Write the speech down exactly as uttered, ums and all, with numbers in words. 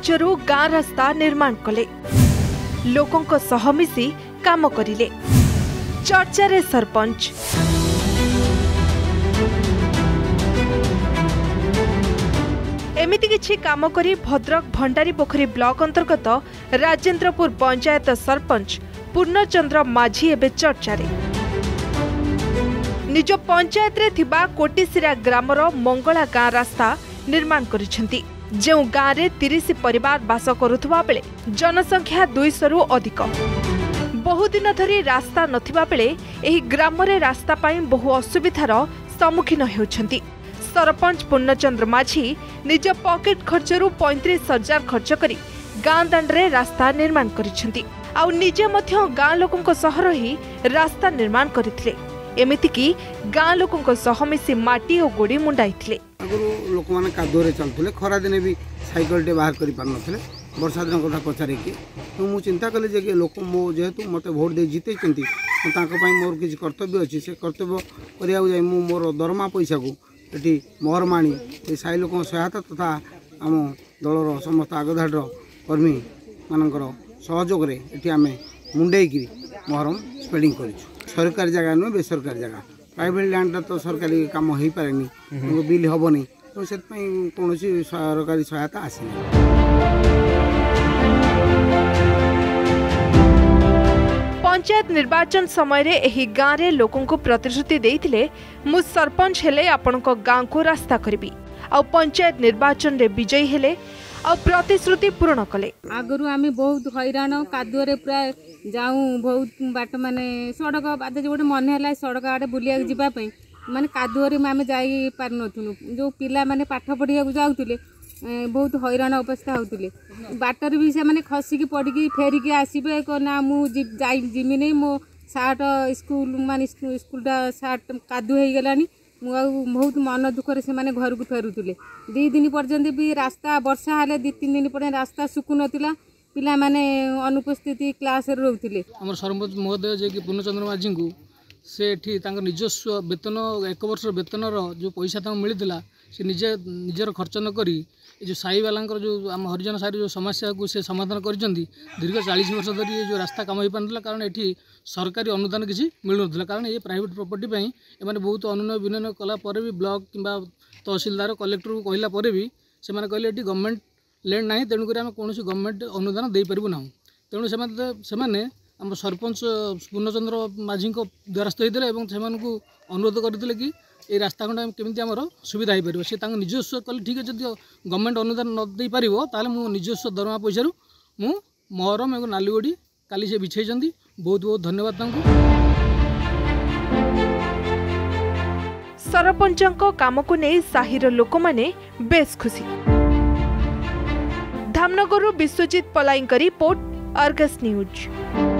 खर्चरू गाँ रास्ता निर्माण कले लोकों सह मिसी काम करिले। चर्चा रे सरपंच एमिति किछि काम करी भद्रक भंडारी पोखरी ब्लॉक अंतर्गत राजेंद्रपुर पंचायत सरपंच पूर्णचंद्र माझी एबे चर्चा रे। निज पंचायत रे थिबा कोटिसिरा ग्रामर मंगला गाँ रास्ता निर्माण करिसेंती। जो गाँ रे तीस परिवार बास करुथुवा बेले जनसंख्या दुईश रु अधिक। बहुदिन धरी रास्ता नथिबा बेले एही ग्राम रे रास्ता पाई बहु असुविधार सम्मुखीन हेउछंती। सरपंच पूर्णचंद्र माझी निज पॉकेट खर्चरू पैंतीस हजार खर्च करी गाँ दांडे रास्ता निर्माण करिसेंती। आउ निजे मध्य गाँ लोकंक सह रही रास्ता निर्माण करथिले। एमिति कि गाँ लोकंक सह मिसी माटी और गोड़ी मुंडाइथिले। आगु लोक माने कादोरे चलथुले, खरा दिने भी साइकल टे बाहर करि पार नथले। वर्षा दिन कथा पचारे कि तो मु चिंता कले जे लोक मो जेहेतु मते भोट दे जीते चंती तांको पई मोर किछ कर्तव्य अछि। से कर्तव्य करिया जाय मु मोर दरमा पैसा को एटी मोहरमाणी ए साई लोक सहायता तथा आम दलर समस्त आगधाडर कर्मी मानकर सहयोग रे एटी आमे मुंडे की मोहरम स्पेडिंग करिछु। सरकारी जगह नुहे बेसरकारी जगह प्राइवेट लैंड तो सरकारी काम हो पारे बिल हेनी तो से कौन सरकारी सहायता आसनी। पंचायत निर्वाचन समय रे एही गाँ रे लोकों को प्रतिश्रुति देइथिले मु सरपंच हेले आपनक गाँ को रास्ता करबी आ पंचायत निर्वाचन रे विजयी हेले आ प्रतिश्रुति पूर्ण कले। आगरु आमी बहुत हैरान कादुरे प्राय जाऊँ बहुत बाट माने सड़क बाद जो मन है सड़क आड़े बुलिया जीवा माने कादुरे आम जाई पार नथुनु। जो पिला माने पाठ पढ़िया जाऊले बहुत हैरान अवस्था होते बाटर भी से माने खसिकी पड़ी फेरिकी आसबे ना मुझे जिमी नहीं मो सार्ट स्कूल मान स्कूलटा सार्ट कादु हो गलानी बहुत मन दुखर से माने घर को फेरुले। दी दिन पर्यंत भी रास्ता वर्षा हेले दी तीन दिन पर रास्ता सुकु नथिला पिला माने अनुपस्थित क्लास रोते। आम सरपंच महोदय जे कि पूर्णचंद्र माझी को से निजस्व वेतन एक वर्ष वेतन जो पैसा मिलता से निजे निजर खर्च न करी जो साई वाला जो आम हरिजन साई जो समस्या को से समाधान कर दीर्घ चालीस वर्ष धरी जो रास्ता काम हो पारा कारण ये सरकारी अनुदान किसी मिलूना कारण ये प्राइवेट प्रॉपर्टी पे एमाने बहुत अनुनय विनय कलापर भी ब्लॉक किंबा तहसीलदार कलेक्टर को कहला भी से कहले ये गवर्नमेंट लैंड ना तेणुक आम कौन गवर्नमेंट अनुदान दे पारू ना तेणु से आम सरपंच पूर्णचंद्र माझी द्वारस्थ होते और अनुरोध करते कि ये रास्ता खंड केमी आम सुविधा हो पार से निजस्व कल ठीक है जब गवर्नमेंट अनुदान न दे पार ताल मो निजस्व दरमा पैसा मु मोहरम और नालीगोड़ी काली से बिछाई बहुत बहुत धन्यवाद। सरपंचों काम को नहीं साहिर लोक माने बेस खुशी। धामनगरु Biswajit Palai report Argus news.